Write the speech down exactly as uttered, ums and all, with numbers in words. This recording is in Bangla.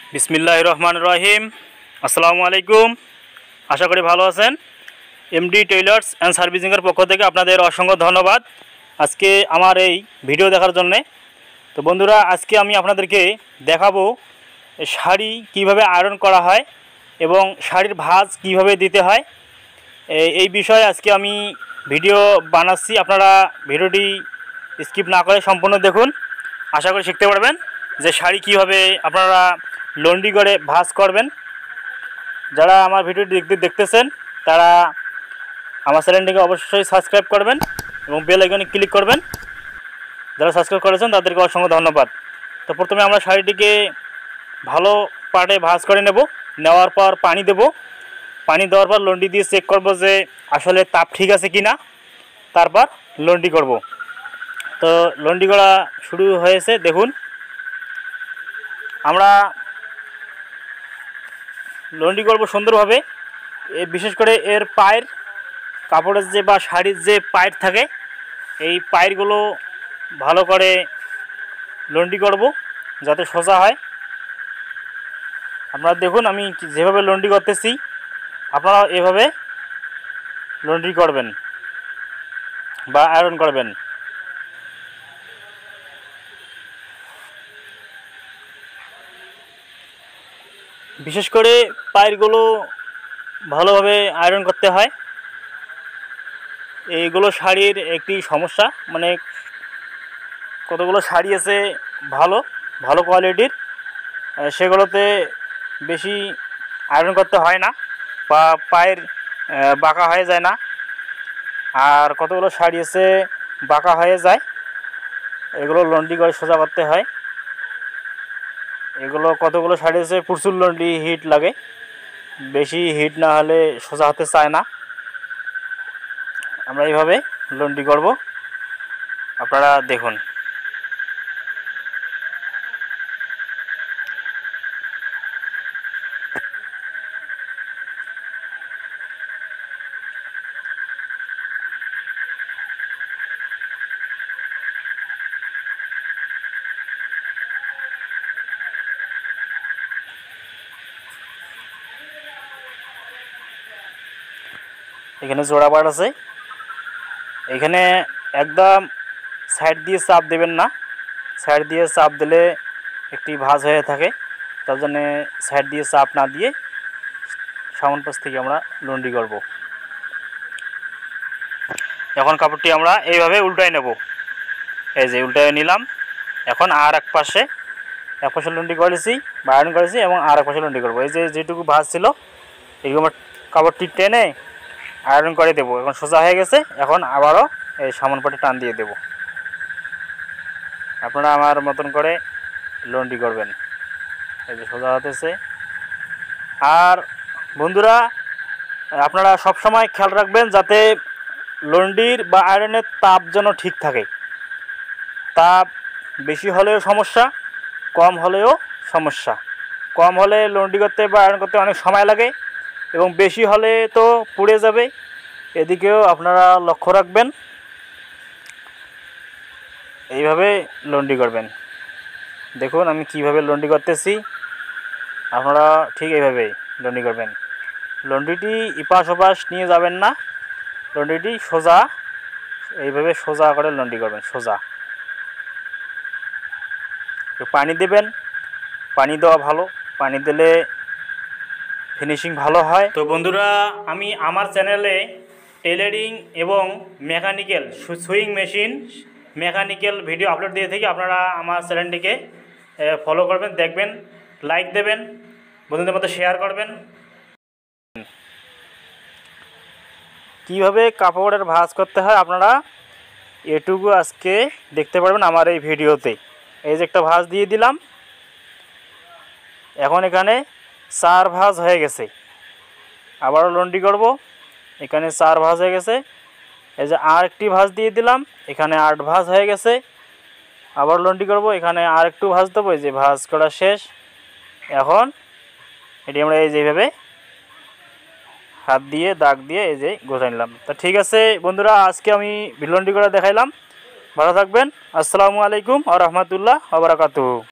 বিসমিল্লাহির রহমানির রহিম। আসসালামু আলাইকুম। আশা করি ভালো আছেন। এমডি টেইলার্স অ্যান্ড সার্ভিসিংয়ের পক্ষ থেকে আপনাদের অসংখ্য ধন্যবাদ আজকে আমার এই ভিডিও দেখার জন্যে। তো বন্ধুরা, আজকে আমি আপনাদেরকে দেখাবো শাড়ি কিভাবে আয়রন করা হয় এবং শাড়ির ভাঁজ কিভাবে দিতে হয়, এই বিষয়ে আজকে আমি ভিডিও বানাচ্ছি। আপনারা ভিডিওটি স্কিপ না করে সম্পূর্ণ দেখুন, আশা করি শিখতে পারবেন যে শাড়ি কিভাবে আপনারা লন্ড্রি করে ভাঁজ করবেন। যারা আমার ভিডিওটি দেখতে দেখতেছেন তারা আমার চ্যানেলটিকে অবশ্যই সাবস্ক্রাইব করবেন এবং বেল আইকনে ক্লিক করবেন। যারা সাবস্ক্রাইব করেছেন তাদেরকে অসংখ্য ধন্যবাদ। তো প্রথমে আমরা শাড়িটিকে ভালো পাটে ভাঁজ করে নেব। নেওয়ার পর পানি দেব। পানি দেওয়ার পর লন্ড্রি দিয়ে চেক করব যে আসলে তাপ ঠিক আছে কি না, তারপর লন্ড্রি করব। তো লন্ড্রি করা শুরু হয়েছে, দেখুন। আমরা লন্ড্রি করব সুন্দরভাবে। বিশেষ করে এর পায়ের কাপড়ের যে বা শাড়ির যে পায়ের থাকে, এই পায়েরগুলো ভালো করে লন্ড্রি করব যাতে সোজা হয়। আপনারা দেখুন আমি যেভাবে লন্ড্রি করতেছি, আপনারা এভাবে লন্ড্রি করবেন বা আয়রন করবেন। বিশেষ করে পায়েরগুলো ভালোভাবে আয়রন করতে হয়। এইগুলো শাড়ির একটি সমস্যা, মানে কতগুলো শাড়ি আছে ভালো ভালো কোয়ালিটির, সেগুলোতে বেশি আয়রন করতে হয় না বা পায়ের বাঁকা হয়ে যায় না। আর কতগুলো শাড়ি আছে বাঁকা হয়ে যায়, এগুলো লন্ড্রি করে সোজা করতে হয়। এগুলো কতগুলো শাড়ি আছে প্রচুর লন্ড্রি হিট লাগে, বেশি হিট না হলে সোজা হতে চায় না। আমরা এইভাবে লন্ড্রি করব, আপনারা দেখুন। এখানে জোড়া পাট আছে, এখানে একদম সাইড দিয়ে চাপ দেবেন না। সাইড দিয়ে চাপ দিলে একটি ভাঁজ হয়ে থাকে, তার জন্যে সাইড দিয়ে চাপ না দিয়ে সামন পাশ থেকে আমরা লন্ড্রি করব। এখন কাপড়টি আমরা এইভাবে উল্টায় নেব। এই যে উল্টায় নিলাম। এখন আর এক পাশে এক পাশে লন্ড্রি করেছি বা আয়রন করেছি এবং আর এক পাশে লন্ড্রি করবো। এই যে যেটুকু ভাঁজ ছিল এইরকম কাপড়টি টেনে আয়রন করে দেব। এখন সোজা হয়ে গেছে, এখন আবারও এই সামন পাটে টান দিয়ে দেব। আপনারা আমার মতন করে লন্ড্রি করবেন। এই যে সোজা হতেছে। আর বন্ধুরা, আপনারা সব সময় খেয়াল রাখবেন যাতে লন্ড্রির বা আয়রনের তাপ যেন ঠিক থাকে। তাপ বেশি হলেও সমস্যা, কম হলেও সমস্যা। কম হলে লন্ড্রি করতে বা আয়রন করতে অনেক সময় লাগে এবং বেশি হলে তো পুড়ে যাবে, এদিকেও আপনারা লক্ষ্য রাখবেন। এইভাবে লন্ড্রি করবেন। দেখুন আমি কিভাবে লন্ড্রি করতেছি, আপনারা ঠিক এইভাবেই লন্ড্রি করবেন। লন্ড্রিটি ইপাশ ওপাশ নিয়ে যাবেন না, লন্ড্রিটি সোজা এইভাবে সোজা করে লন্ড্রি করবেন, সোজা। পানি দেবেন, পানি দেওয়া ভালো, পানি দিলে ফিনিশিং ভালো হয়। তো বন্ধুরা, আমি আমার চ্যানেলে টেলারিং এবং mechanical sewing machine mechanical video upload দিয়ে থাকি। আপনারা আমার চ্যানেলটিকে ফলো করবেন, দেখবেন, লাইক দেবেন, বন্ধুদের মধ্যে শেয়ার করবেন। কিভাবে কাপড়ের ভাঁজ করতে হয় আপনারা এটুকু আজকে দেখতে পারবেন আমার এই ভিডিওতে। এই যে একটা ভাঁজ দিয়ে দিলাম, এখন এখানে চার ভাঁজ হয়ে গেছে। আবারও লন্ড্রি করব, এখানে চার ভাঁজ হয়ে গেছে। এই যে আর একটি ভাঁজ দিয়ে দিলাম, এখানে আট ভাঁজ হয়ে গেছে। আবার লন্ড্রি করব, এখানে আর একটু ভাঁজ দেবো। এই যে ভাঁজ করা শেষ। এখন এটি আমরা এই যেভাবে হাত দিয়ে দাগ দিয়ে এই যে গোছাই নিলাম। তা ঠিক আছে বন্ধুরা, আজকে আমি লন্ড্রি করে দেখাইলাম। ভালো থাকবেন। আসসালামু আলাইকুম ওয়া রাহমাতুল্লাহ ওয়া বারাকাতুহু।